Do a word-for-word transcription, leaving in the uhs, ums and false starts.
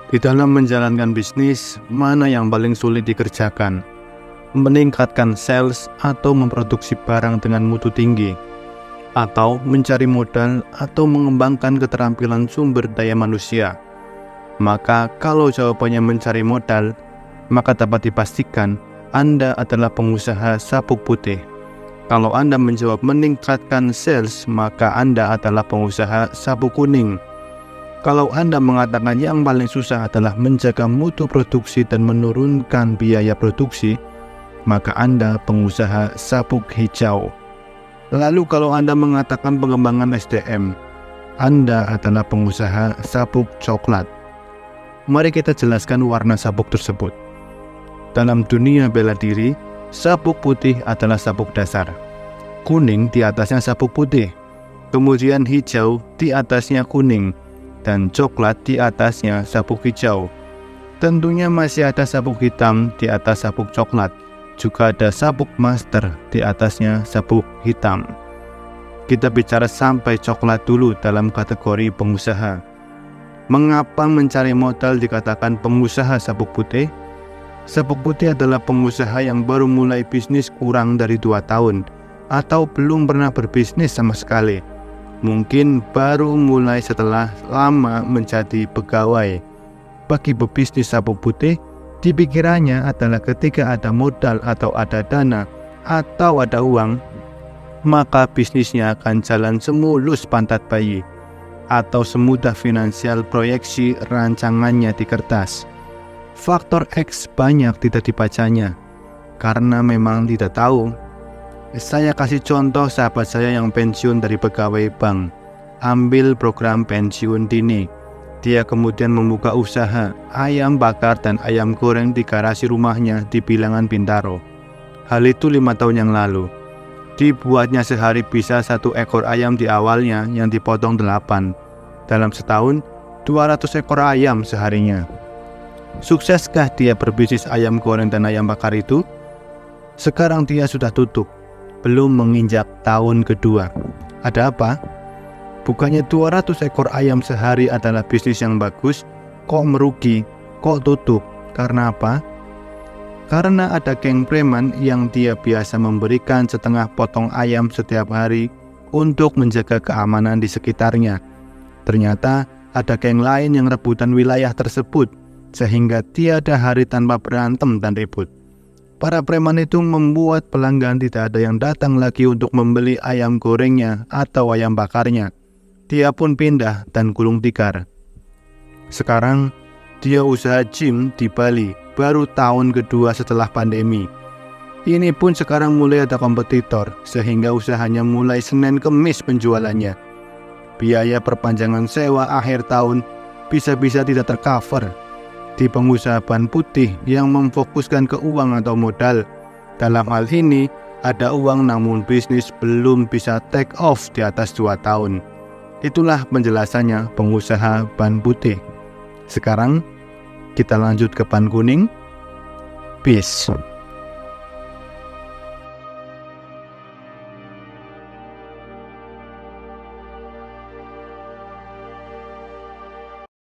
Di dalam menjalankan bisnis, mana yang paling sulit dikerjakan? Meningkatkan sales atau memproduksi barang dengan mutu tinggi? Atau mencari modal atau mengembangkan keterampilan sumber daya manusia? Maka kalau jawabannya mencari modal, maka dapat dipastikan Anda adalah pengusaha sabuk putih. Kalau Anda menjawab meningkatkan sales, maka Anda adalah pengusaha sabuk kuning. Kalau Anda mengatakan yang paling susah adalah menjaga mutu produksi dan menurunkan biaya produksi, maka Anda pengusaha sabuk hijau. Lalu kalau Anda mengatakan pengembangan S D M, Anda adalah pengusaha sabuk coklat. Mari kita jelaskan warna sabuk tersebut. Dalam dunia bela diri, sabuk putih adalah sabuk dasar. Kuning di atasnya sabuk putih, kemudian hijau di atasnya kuning, dan coklat di atasnya sabuk hijau. Tentunya masih ada sabuk hitam di atas sabuk coklat. Juga ada sabuk master di atasnya sabuk hitam. Kita bicara sampai coklat dulu dalam kategori pengusaha. Mengapa mencari modal dikatakan pengusaha sabuk putih? Sabuk putih adalah pengusaha yang baru mulai bisnis kurang dari dua tahun atau belum pernah berbisnis sama sekali. Mungkin baru mulai setelah lama menjadi pegawai. Bagi pebisnis sabuk putih, di pikirannya adalah ketika ada modal atau ada dana atau ada uang, maka bisnisnya akan jalan semulus pantat bayi atau semudah finansial proyeksi rancangannya di kertas. Faktor X banyak tidak dibacanya karena memang tidak tahu. Saya kasih contoh sahabat saya yang pensiun dari pegawai bank, ambil program pensiun dini. Dia kemudian membuka usaha ayam bakar dan ayam goreng di garasi rumahnya di Bilangan Bintaro. Hal itu lima tahun yang lalu. Dibuatnya sehari bisa satu ekor ayam di awalnya yang dipotong delapan. Dalam setahun, dua ratus ekor ayam seharinya. Sukseskah dia berbisnis ayam goreng dan ayam bakar itu? Sekarang dia sudah tutup. Belum menginjak tahun kedua. Ada apa? Bukannya dua ratus ekor ayam sehari adalah bisnis yang bagus, kok merugi, kok tutup? Karena apa? Karena ada geng preman yang dia biasa memberikan setengah potong ayam setiap hari untuk menjaga keamanan di sekitarnya. Ternyata ada geng lain yang rebutan wilayah tersebut, sehingga tiada hari tanpa berantem dan ribut. Para preman itu membuat pelanggan tidak ada yang datang lagi untuk membeli ayam gorengnya atau ayam bakarnya. Dia pun pindah dan gulung tikar. Sekarang dia usaha gym di Bali, baru tahun kedua setelah pandemi. Ini pun sekarang mulai ada kompetitor, sehingga usahanya mulai Senin Kemis penjualannya. Biaya perpanjangan sewa akhir tahun bisa-bisa tidak tercover. Di pengusaha ban putih yang memfokuskan ke uang atau modal. Dalam hal ini, ada uang namun bisnis belum bisa take off di atas dua tahun. Itulah penjelasannya pengusaha ban putih. Sekarang kita lanjut ke ban kuning. Peace.